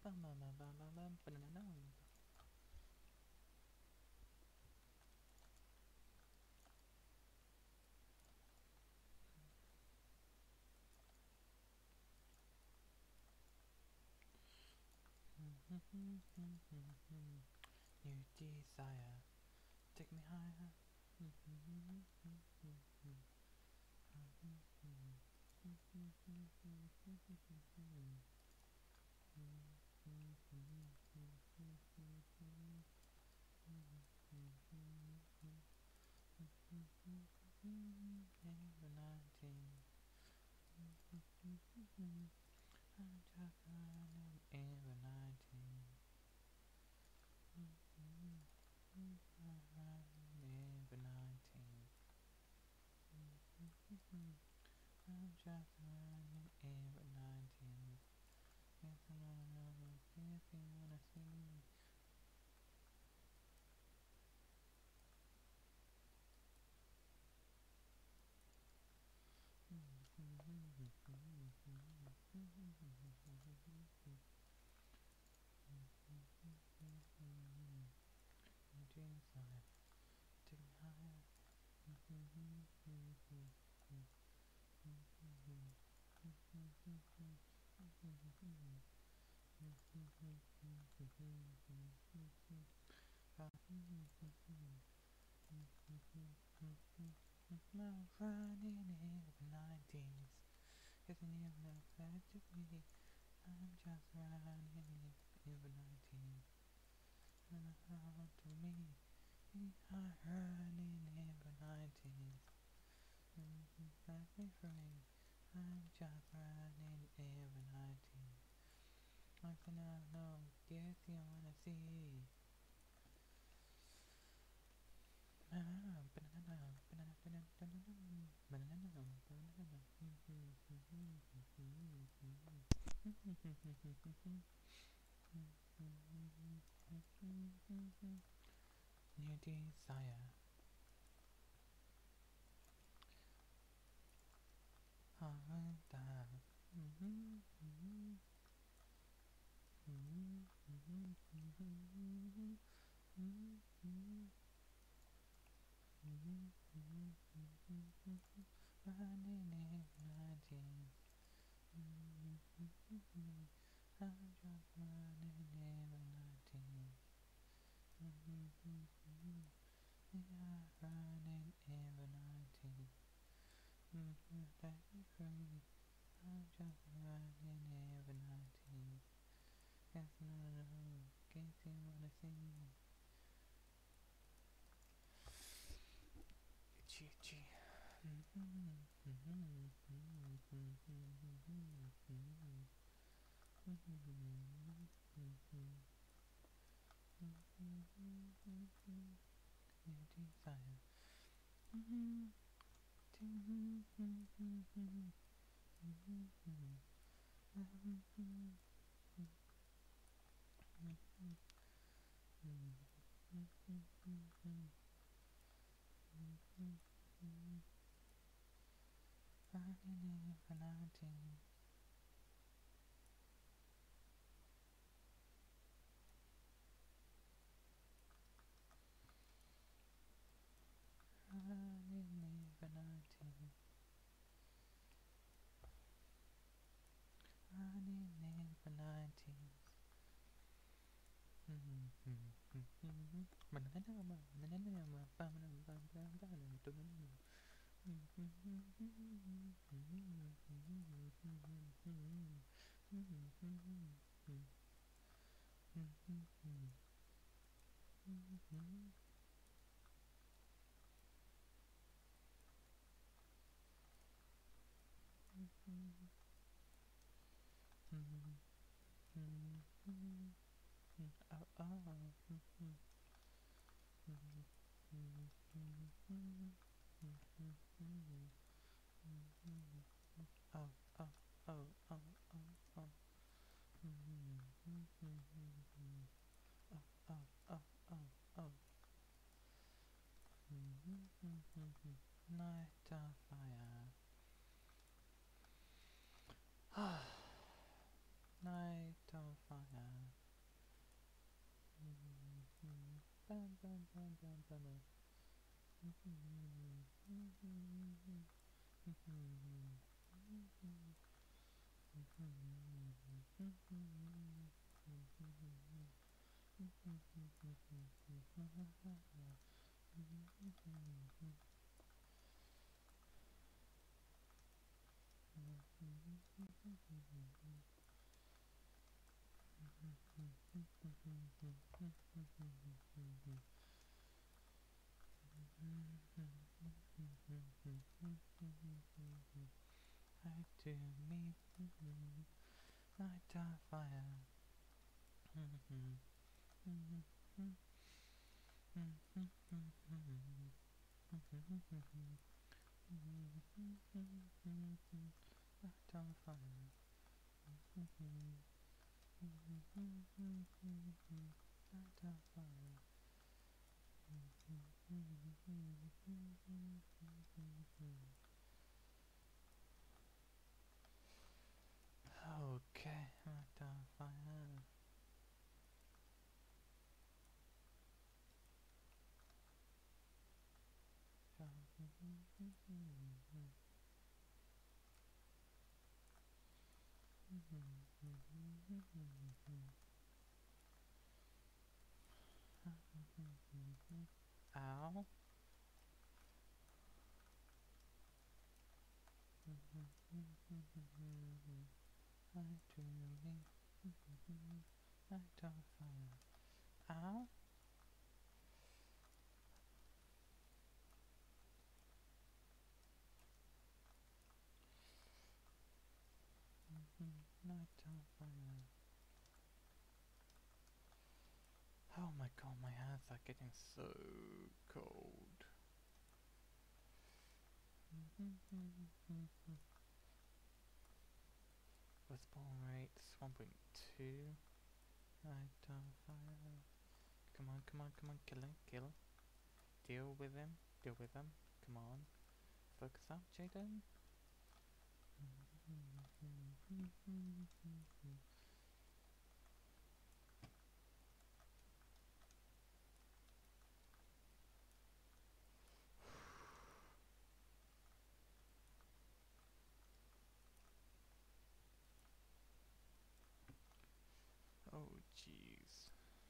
New desire, take me higher. Ever 19. I'm just running ever 19. Ever 19. I'm just running ever 19. Yes, I know, if you wanna see. Desire, take me higher. Now running over 90s, isn't even a fact to me. I'm just running over 90s. How to me, I'm running over 90s. Set me free. I'm just running over 90s. I can know, guess you wanna see. New desire. Running in 19. I'm just running in 19. Yeah, running in 19. Let me free. I'm just running in 19. Yes, no, guess you wanna see. Itchy, itchy. New desire. Running in for 19. Running in for 19. Running in for 19. Night of fire. Night of fire. Bam, bam, bam, bam, bam, bam. I do me, light a fire. Light a fire. Light a fire. Okay, light a fire. Ow. I truly light a fire. Ow. Light a fire. Oh my god, my hands are getting so cold. Respawn rates 1.2. Light a fire. Come on, come on, come on, kill him, kill. Deal with him, deal with him. Come on. Focus up, Jaden. Oh jeez.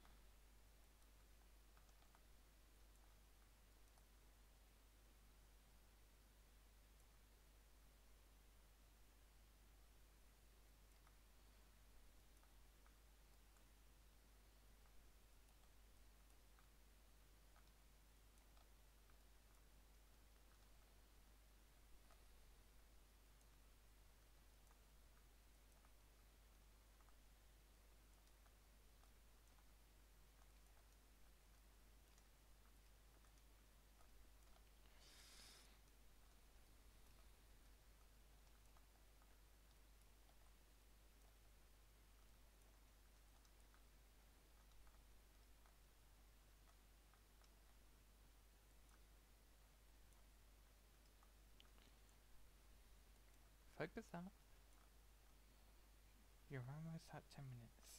Focus up. You're almost at 10 minutes.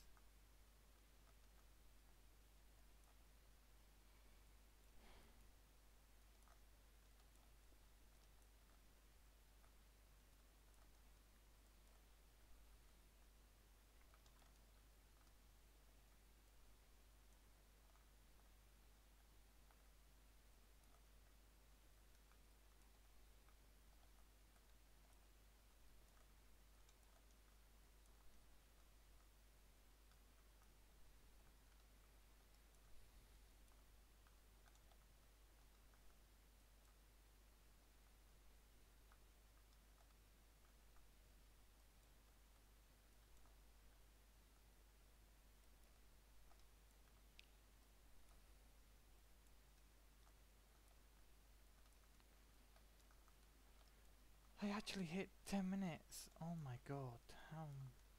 I actually hit 10 minutes. Oh my god. How?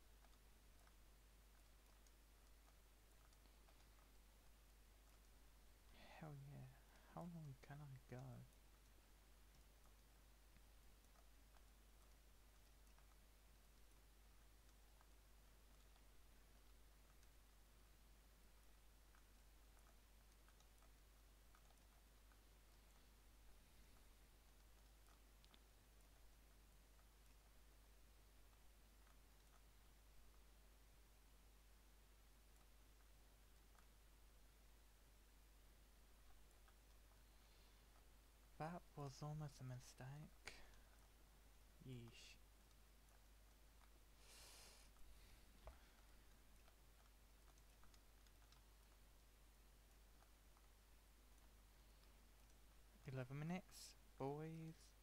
Hell yeah. How long can I go? That was almost a mistake. Yeesh. $11 minutes, boys.